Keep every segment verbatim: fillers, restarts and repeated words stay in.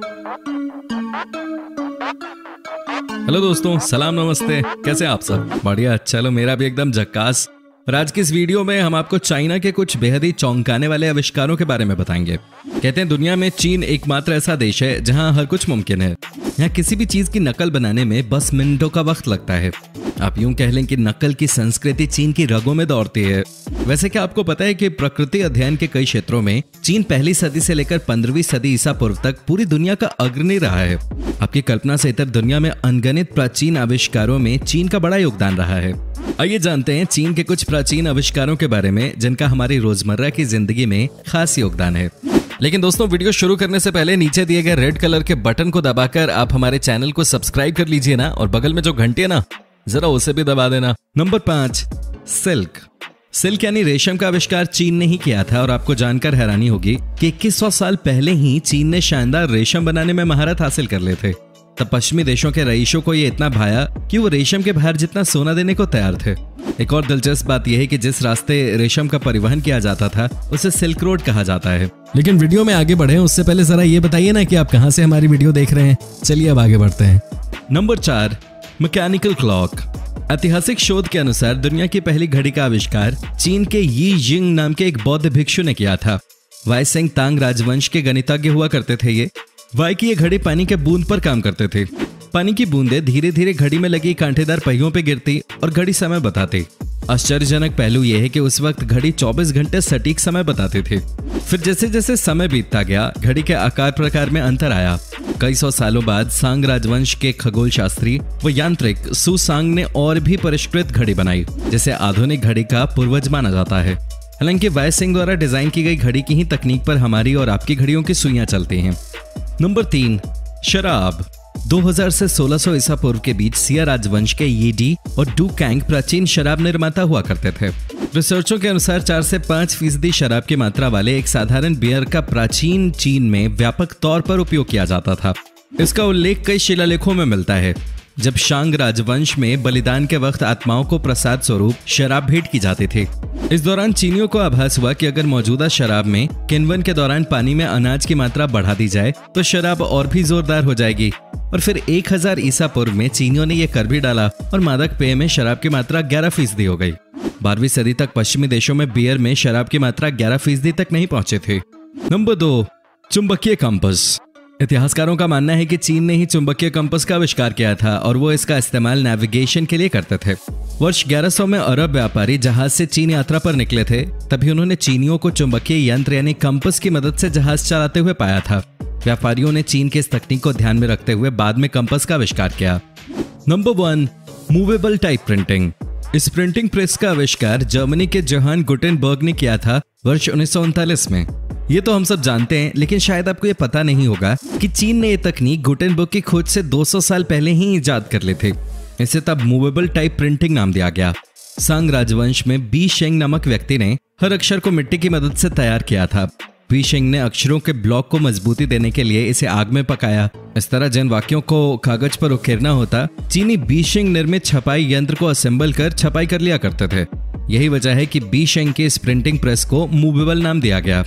Hello दोस्तों, सलाम नमस्ते। कैसे आप सब? बढ़िया। चलो, मेरा भी एकदम झक्कास। और आज की इस वीडियो में हम आपको चाइना के कुछ बेहद ही चौंकाने वाले आविष्कारों के बारे में बताएंगे। कहते हैं दुनिया में चीन एकमात्र ऐसा देश है जहां हर कुछ मुमकिन है। यहाँ किसी भी चीज की नकल बनाने में बस मिनटों का वक्त लगता है। आप यूं कह लें कि नकल की संस्कृति चीन की रगों में दौड़ती है। वैसे क्या आपको पता है कि प्रकृति अध्ययन के कई क्षेत्रों में चीन पहली सदी से लेकर पंद्रहवीं सदी ईसा पूर्व तक पूरी दुनिया का अग्रणी रहा है। आपकी कल्पना से इतर दुनिया में अनगिनत प्राचीन आविष्कारों में चीन का बड़ा योगदान रहा है। आइए जानते हैं चीन के कुछ प्राचीन आविष्कारों के बारे में जिनका हमारी रोजमर्रा की जिंदगी में खास योगदान है। लेकिन दोस्तों, वीडियो शुरू करने से पहले नीचे दिए गए रेड कलर के बटन को दबाकर आप हमारे चैनल को सब्सक्राइब कर लीजिए ना, और बगल में जो घंटी है ना, जरा उसे भी दबा देना। नंबर पांच, सिल्क। सिल्क यानी रेशम का आविष्कार चीन ने ही किया था। और आपको जानकर हैरानी होगी कि इक्कीस सौ साल पहले ही चीन ने शानदार रेशम बनाने में महारत हासिल कर लिए थे। तब पश्चिमी देशों के रईसों को ये इतना भाया कि वो रेशम के बाहर जितना सोना देने को तैयार थे। एक और दिलचस्प बात यह है कि जिस रास्ते रेशम का परिवहन किया जाता था उसे सिल्क रोड कहा जाता है। लेकिन वीडियो में आगे बढ़े उससे पहले जरा ये बताइए ना कि आप कहां से हमारी वीडियो देख रहे हैं। चलिए अब आगे बढ़ते हैं। नंबर चार, मैकेनिकल क्लॉक। ऐतिहासिक शोध के अनुसार दुनिया की पहली घड़ी का आविष्कार चीन के यी जिंग नाम के एक बौद्ध भिक्षु ने किया था। वाईसेंग तांग राजवंश के गणितज्ञ हुआ करते थे ये। वाई की ये घड़ी पानी के बूंद पर काम करते थे। पानी की बूंदें धीरे धीरे घड़ी में लगी कांटेदार पहियों पे गिरती और घड़ी समय बताती। आश्चर्यजनक पहलू यह है कि उस वक्त घड़ी चौबीस घंटे सटीक समय बताती थी। फिर जैसे जैसे समय बीतता गया घड़ी के आकार प्रकार में अंतर आया। कई सौ सालों बाद सांग राजवंश के खगोल शास्त्री व यांत्रिक सु सांग ने और भी परिष्कृत घड़ी बनाई, जिसे आधुनिक घड़ी का पूर्वज माना जाता है। हालांकि वाई सिंह द्वारा डिजाइन की गई घड़ी की ही तकनीक पर हमारी और आपकी घड़ियों की सुइयां चलती हैं। नंबर तीन, शराब। दो हज़ार से सोलह सौ ईसा पूर्व के बीच सिया राजवंश के यीडी और डू कैंग प्राचीन शराब निर्माता हुआ करते थे। रिसर्चों के अनुसार चार से पाँच फीसदी शराब की मात्रा वाले एक साधारण बियर का प्राचीन चीन में व्यापक तौर पर उपयोग किया जाता था। इसका उल्लेख कई शिलालेखों में मिलता है, जब शांग राजवंश में बलिदान के वक्त आत्माओं को प्रसाद स्वरूप शराब भेंट की जाती थी। इस दौरान चीनियों को आभास हुआ कि अगर मौजूदा शराब में किण्वन के दौरान पानी में अनाज की मात्रा बढ़ा दी जाए तो शराब और भी जोरदार हो जाएगी। और फिर एक हज़ार ईसा पूर्व में चीनियों ने यह कर भी डाला और मादक पेय में शराब की मात्रा ग्यारह फीसदी हो गई। बारहवीं सदी तक पश्चिमी देशों में बियर में शराब की मात्रा ग्यारह फीसदी तक नहीं पहुंचे थे। नंबर दो, चुंबकीय कंपास। इतिहासकारों का मानना है कि चीन ने ही चुंबकीय कंपास का आविष्कार किया था और वो इसका इस्तेमाल नेविगेशन के लिए करते थे। वर्ष ग्यारह सौ में अरब व्यापारी जहाज से चीन यात्रा पर निकले थे। तभी उन्होंने चीनियों को चुंबकीय यंत्र यानी कंपास की मदद से जहाज चलाते हुए पाया था। व्यापारियों ने चीन के इस तकनीक को ध्यान में रखते हुए बाद में कंपास का आविष्कार किया। Number one, movable type printing. इस प्रिंटिंग प्रेस का आविष्कार जर्मनी के जोहान गुटेनबर्ग ने किया था वर्ष उन्नीस सौ उनतालीस में। ये तो हम सब जानते हैं, लेकिन शायद आपको ये पता नहीं होगा कि चीन ने ये तकनीक गुटेनबर्ग की खोज से दो सौ साल पहले ही इजाद कर ली थी। इसे तब मूवेबल टाइप प्रिंटिंग नाम दिया गया। सांग राजवंश में बी शेंग नामक व्यक्ति ने हर अक्षर को मिट्टी की मदद से तैयार किया था। बी शेंग ने अक्षरों के ब्लॉक को मजबूती देने के लिए इसे आग में पकाया। इस तरह जिन वाक्यों को कागज पर उकेरना होता, चीनी बी शेंग निर्मित छपाई यंत्र को असेंबल कर छपाई कर लिया करते थे। यही वजह है कि बी शेंग के इस प्रिंटिंग प्रेस को मूवेबल नाम दिया गया।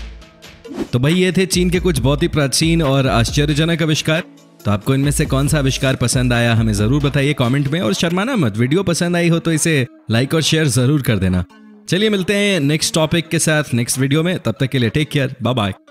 तो भाई ये थे चीन के कुछ बहुत ही प्राचीन और आश्चर्यजनक आविष्कार। तो आपको इनमें से कौन सा आविष्कार पसंद आया हमें जरूर बताइए कमेंट में। और शर्माना मत, वीडियो पसंद आई हो तो इसे लाइक और शेयर जरूर कर देना। चलिए मिलते हैं नेक्स्ट टॉपिक के साथ नेक्स्ट वीडियो में। तब तक के लिए टेक केयर, बाय बाय।